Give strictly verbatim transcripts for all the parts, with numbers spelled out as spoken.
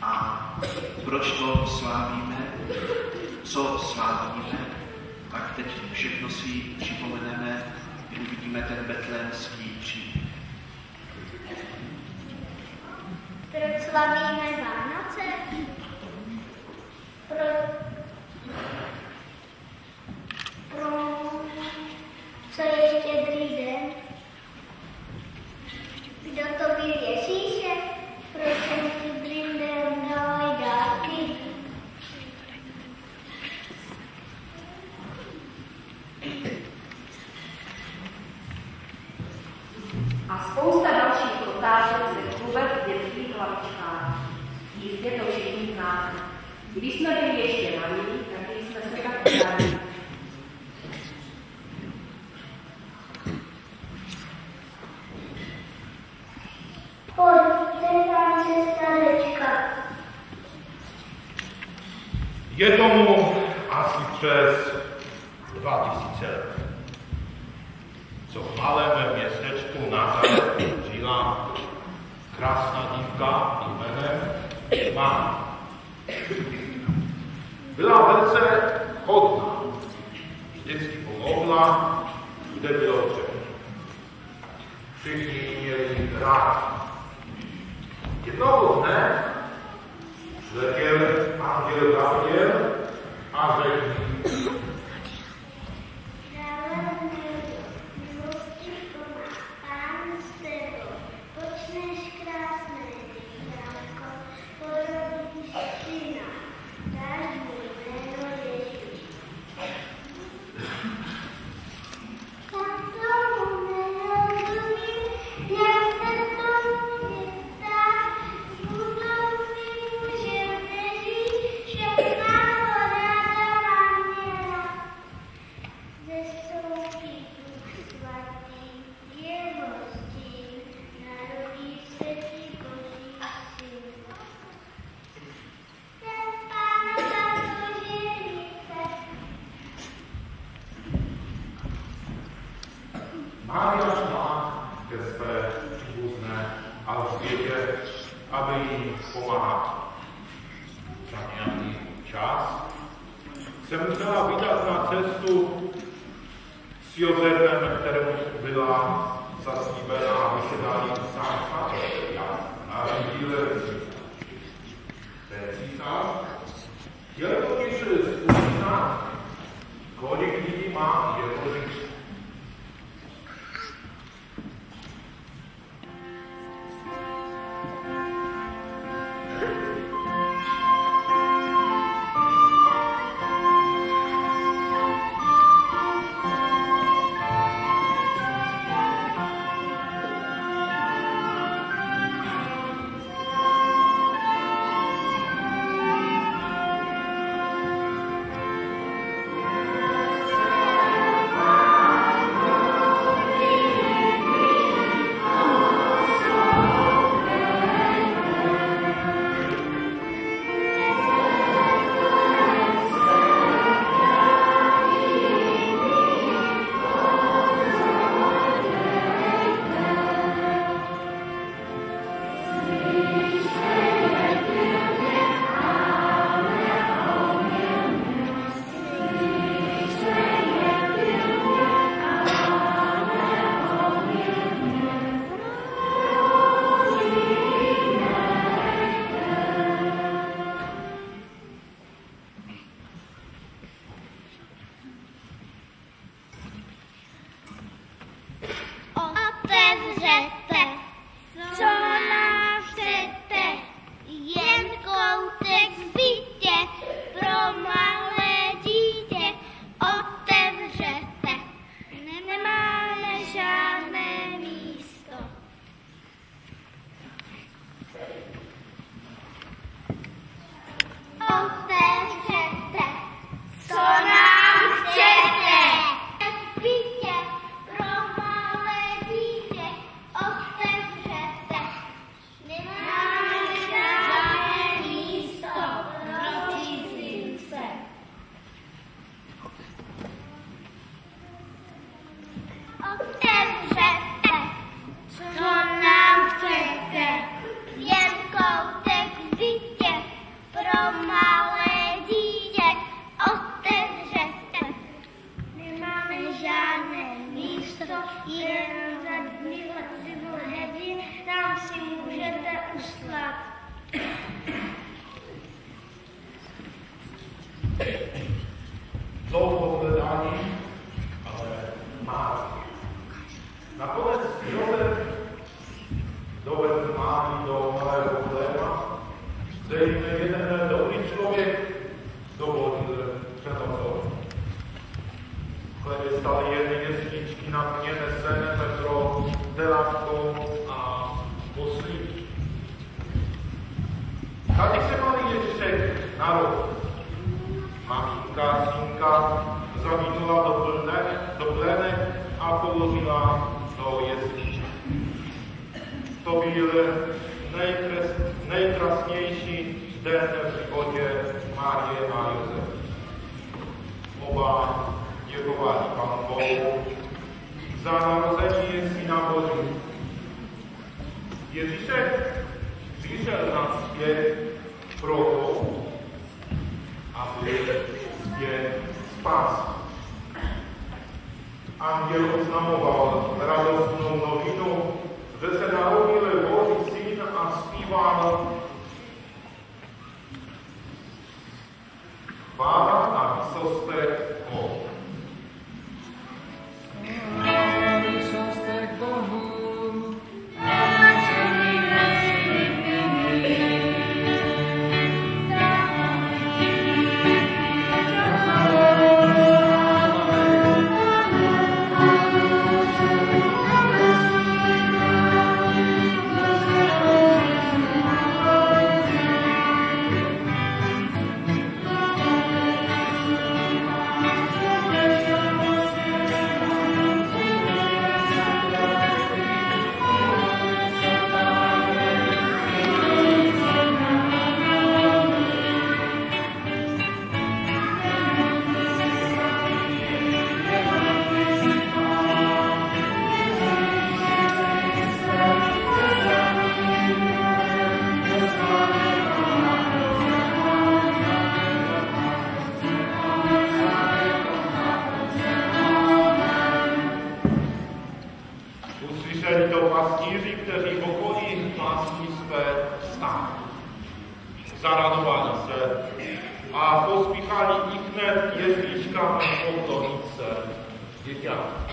A proč to slávíme, co slávíme, tak teď všechno si připomeneme, uvidíme ten betlémský příběh. Proč slavíme Vánoce? Pro... Pro... Co je Štědrý den? Kdo to byl Ježíšek? Proč jsem Štědrým dnem dali dárky? A spousta dalších otázek se vůbec v dětských hlavičkách. Jistě to všichni známe. Když jsme byli ještě malí, tak jsme se tak ptali. Pojďte tam se starečka. Je tomu asi přes dva tisíce let, co v malém městečku Nazaret žila krásná dívka jménem Mária. Byla velice hodná, vždycky pomohla, kde bylo třeba. Všichni ji měli rádi. Jednoho dne přiletěl anděl Gabriel a řekl jí: Mária šla ke své příbuzné Alžbětě, aby jí pomáhala. Za nějaký čas se musela vydat na cestu s Josefem, kterému byla zaslíbená, aby se dali sám svatý narodil ten císař. Chtěl totiž vzpomínat, kolik lidí má jeho říši. malé dítě, otevřete. Nemáme žádné místo, jen zadní hrdiny, tam si můžete uslat. Dlouho hledání, ale málo. Nakonec Josef dovedl mámy do malého chléba, kde jim jeden dobrý člověk dovolil přenocovat. V chlebě staly jedny jesličky na dně nesené metro, delátkou a poslí. Tady se malý Ježíšek narodil. Maminka, synka zavinula do plene, do plene a položila do jesličky. To byl nejkres, nejkrásnější den v životě Márie a Josefa. Oba děkovali Panu Bohu za narození Syna Božího. Ježíšek přišel na svět proto, aby svět spás. Anděl oznamoval radostnou novinu, že se narodil Boží syn a zpíval chvála na výsostech Bohu. Na výsostech Bohu. Uslyšeli to pastýři, kteří v okolí pásní své stály. Zaradovali se a pospíchali i hned k jesličkám poklonit se děťátu.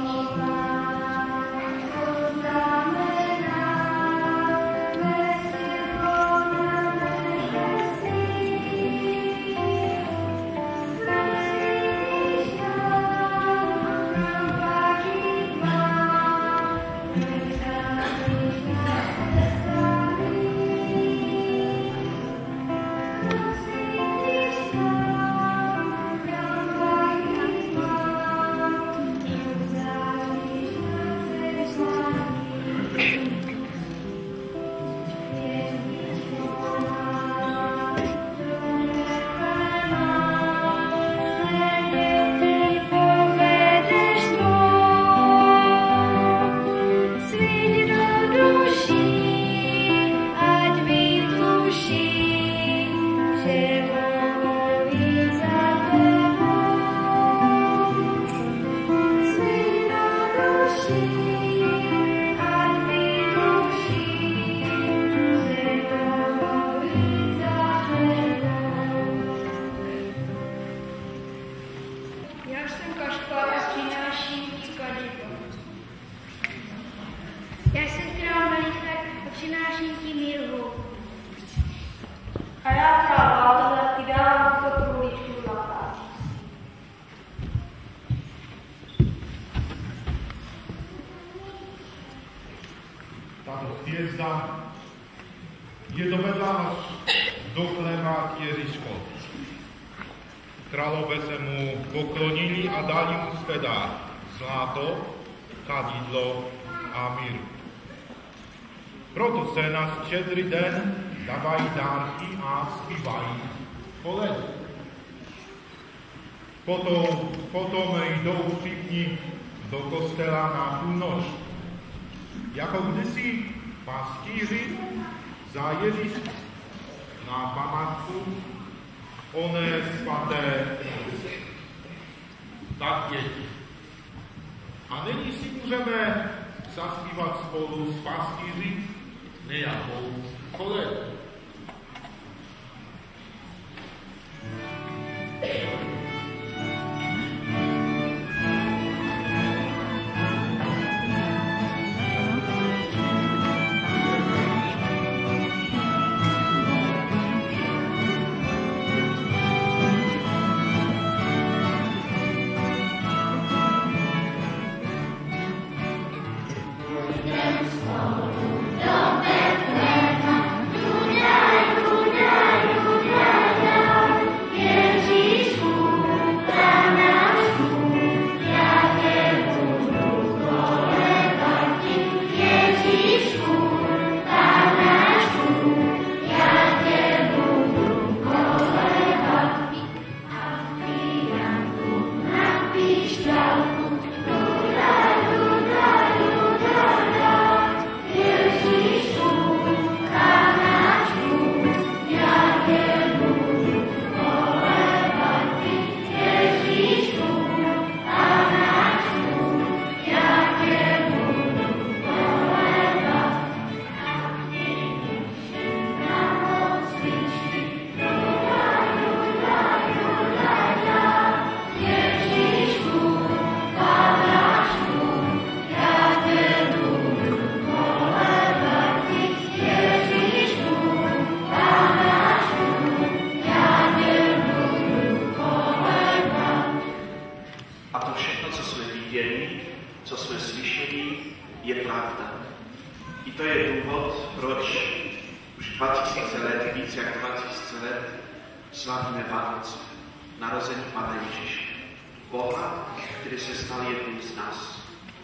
Thank you. přináším ti míru. A já, král Valdemar, ti dávám tuto trůničku zlatá. Tato hvězda je dovedla do chleba Ježíško. Králové se mu poklonili a dali mu své dár. Zlato, kadidlo a míru. Proto se na štědrý den dávají dárky a zpívají koledy. Potom, potom jdou všichni do kostela na půlnoc. Jako kdysi pastýři za Ježíška na památku oné svaté noci. Tak děti. A nyní si můžeme zaspívat spolu s pastýři nějakou koledu. Slavíme Vánoce, narození Pana Ježíše, Boha, který se stal jedním z nás.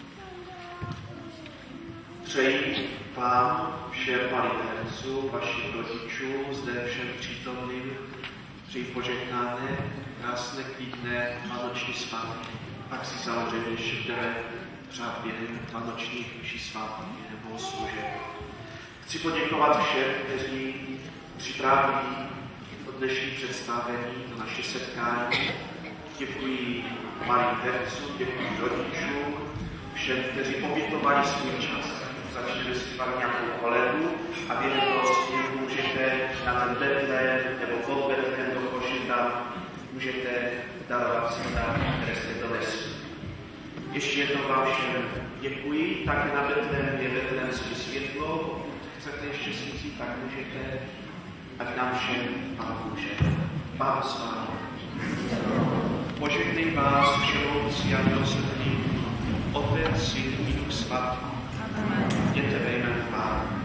Přeji vám, všem paliténců, vašim rodičům, zde všem přítomným, přeji požehnané, krásné, klidné vánoční svátky. Pak si samozřejmě ještě budeme přát během vánočních mší svátků nebo služeb. Chci poděkovat všem, kteří připravují dnešní představení, to naše setkání. Děkuji malým hercům, děkuji rodičům, všem, kteří obětovali svůj čas. Začneme zpívat nějakou koledu a během toho zpěvu můžete na ten Betlém nebo pod Betlém do košita můžete darovat si dar, které jste donesli. Ještě jednou vám všem děkuji. Také na Betlém je betlémské světlo. Pokud chcete ještě svítit, tak můžete. Ať nám všem Pán Bůže. Pán s vámi. Požehnej vás všemohoucí a milosrdný Otec, Syn i Duch Svatý. Jděte ve jménu Pána.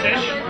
chceš?